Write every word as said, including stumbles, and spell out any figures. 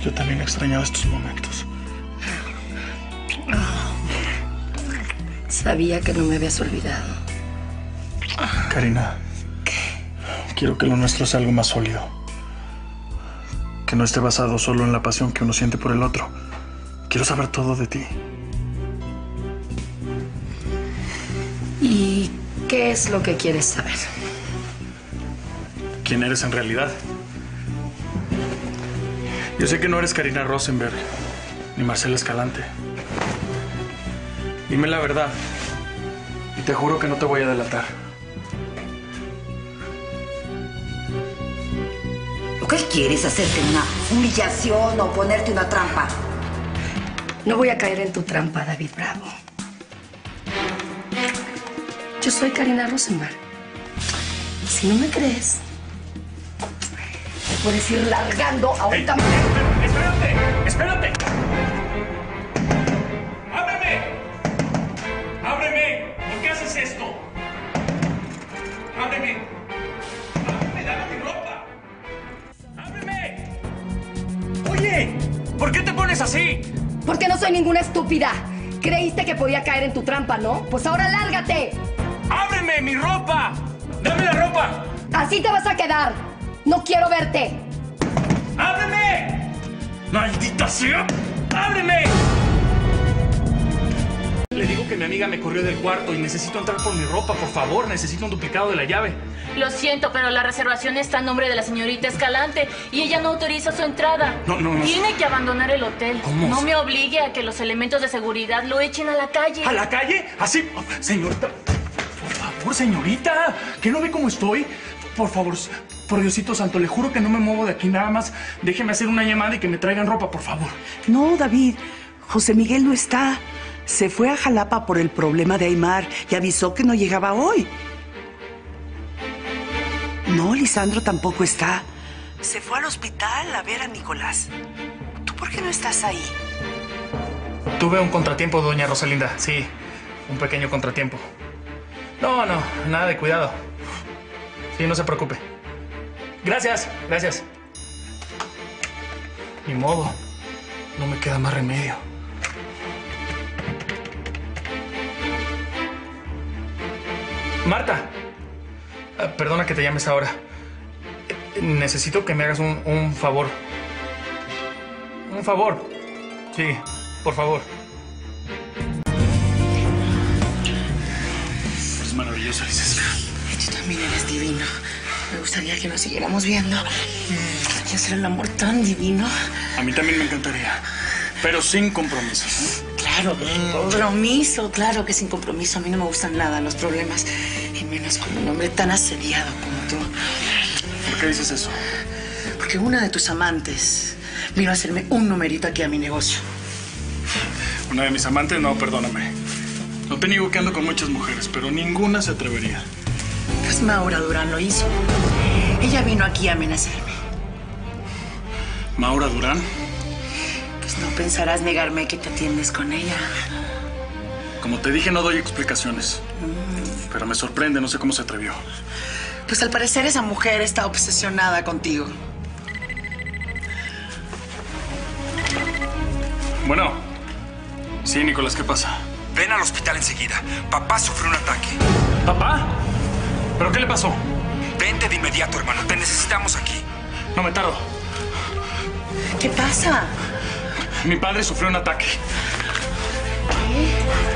Yo también he extrañado estos momentos. Sabía que no me habías olvidado. Karina. ¿Qué? Quiero que lo nuestro sea algo más sólido. Que no esté basado solo en la pasión que uno siente por el otro. Quiero saber todo de ti. ¿Y qué es lo que quieres saber? ¿Quién eres en realidad? Yo sé que no eres Karina Rosenberg, ni Marcela Escalante. Dime la verdad. Y te juro que no te voy a delatar. Lo que él quiere es hacerte una humillación o ponerte una trampa. No voy a caer en tu trampa, David Bravo. Yo soy Karina Rosenberg. Si no me crees, te puedes ir largando ahorita. ¡Hey! ¡Espérate! ¡Espérate! ¡Ábreme! ¡Ábreme! ¿Por qué haces esto? ¡Ábreme! ¡Ábreme! ¡Dame mi ropa! ¡Ábreme! ¡Oye! ¿Por qué te pones así? Porque no soy ninguna estúpida. Creíste que podía caer en tu trampa, ¿no? Pues ahora lárgate. ¡Ábreme mi ropa! ¡Dame la ropa! Así te vas a quedar. No quiero verte. ¡Ábreme! ¡Maldita sea! ¡Ábreme! Le digo que mi amiga me corrió del cuarto y necesito entrar por mi ropa, por favor. Necesito un duplicado de la llave. Lo siento, pero la reservación está a nombre de la señorita Escalante y ella no autoriza su entrada. No, no, no. Tiene que abandonar el hotel. ¿Cómo? No me obligue a que los elementos de seguridad lo echen a la calle. ¿A la calle? ¿Así? Señorita, por favor, señorita. ¿Que no ve cómo estoy? Por favor, por Diosito Santo, le juro que no me muevo de aquí nada más. Déjeme hacer una llamada y que me traigan ropa, por favor. No, David. José Miguel no está. Se fue a Jalapa por el problema de Aymar y avisó que no llegaba hoy. No, Lisandro tampoco está. Se fue al hospital a ver a Nicolás. ¿Tú por qué no estás ahí? Tuve un contratiempo, doña Rosalinda. Sí, un pequeño contratiempo. No, no, nada de cuidado. Sí, no se preocupe. Gracias, gracias. Ni modo. No me queda más remedio. Marta. Uh, perdona que te llames ahora. Necesito que me hagas un, un favor. Un favor. Sí, por favor. Es maravilloso, dices. Tú también eres divino. Me gustaría que nos siguiéramos viendo. Y hacer el amor tan divino. A mí también me encantaría. Pero sin compromisos, ¿eh? Claro, compromiso. Claro que sin compromiso. A mí no me gustan nada los problemas. Y menos con un hombre tan asediado como tú. ¿Por qué dices eso? Porque una de tus amantes vino a hacerme un numerito aquí a mi negocio. Una de mis amantes, no, perdóname. No te niego que ando con muchas mujeres, pero ninguna se atrevería. Pues Maura Durán lo hizo. Ella vino aquí a amenazarme. ¿Maura Durán? Pues no pensarás negarme que te atiendes con ella. Como te dije, no doy explicaciones. Mm. Pero me sorprende, no sé cómo se atrevió. Pues al parecer esa mujer está obsesionada contigo. Bueno. Sí, Nicolás, ¿qué pasa? Ven al hospital enseguida. Papá sufrió un ataque. ¿Papá? ¿Pero qué le pasó? Vente de inmediato, hermano. Te necesitamos aquí. No me tardo. ¿Qué pasa? Mi padre sufrió un ataque. ¿Qué?